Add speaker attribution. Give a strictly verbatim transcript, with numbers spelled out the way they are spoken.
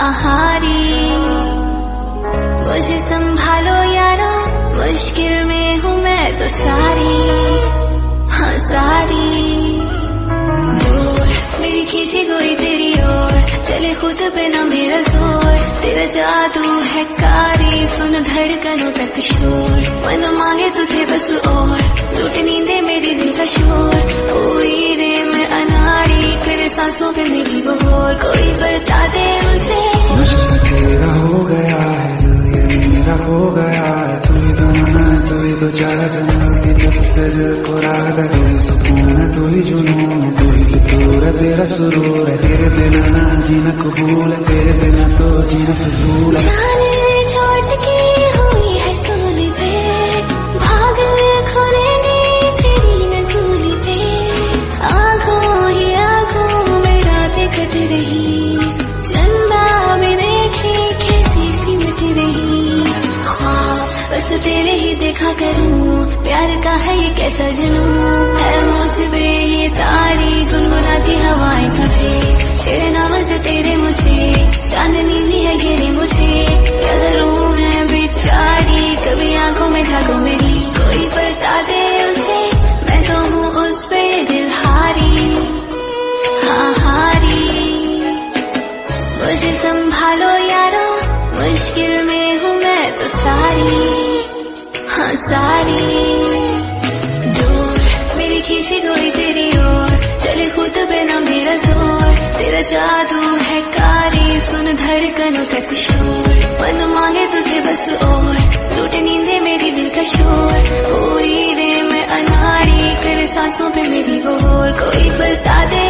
Speaker 1: हाँ हारी। मुझे संभालो यारा, मुश्किल में हूँ मैं तो सारी, हाँ सारी। दूर मेरी खींची कोई तेरी ओर, चले खुद पे ना मेरा जोर, तेरा जादू है कारी, सुन धड़कनों तक शोर। मन मांगे तुझे बस और, लूट नींदे मेरी दिल का शोर। हुई रे मैं अनाड़ी, फिर सांसों पे मेरी बहोर। कोई बता दे मुझे,
Speaker 2: नशा तेरा हो गया है, दिल ये मेरा हो गया है। तू ही तो मना है, तू ही तो चाहत है, जब से दिल को राहत है। तू ही सुकून है, तू ही जुनून है, तू ही फितूर है, तेरा सुरूर है। तेरे बिना ना जीना कबूल है, तेरे बिना तो जीना फजूल है।
Speaker 1: जाने चोट की हुई है सूली पे, भाग खुलेंगी तेरी नजूली पे। आंखों ही आंखों में रातें कट रही, चंदा भी देखे कैसी सी मिट रही। ख्वाब बस तेरे ही देखा करूं, प्यार का है ये कैसा जुनून है मुझ पे ये तारी। गुनगुनाती हवाएं तुझे, तेरे नाम से तेरे मुझे, चांदनी भी है घेरे मुझे। क्या करूं मैं बेचारी, कभी आंखों में झांको मेरी। कोई बता दे उसे, मैं तो हूँ उस पे दिल हारी, हाँ हारी। मुझे संभालो यारा, मुश्किल में हूँ मैं तो सारी, हाँ सारी। दूर मेरी खींची कोई तेरी ओर, चले खुद पे ना मेरा जोर। तेरा जादू है कारी, सुन धड़कनों तक शोर। मन मांगे तुझे बस और, लूट नींदे मेरी दिल का शोर। हुई रे मैं अनाड़ी, कर सांसों पे मेरी बहोर। कोई बता दे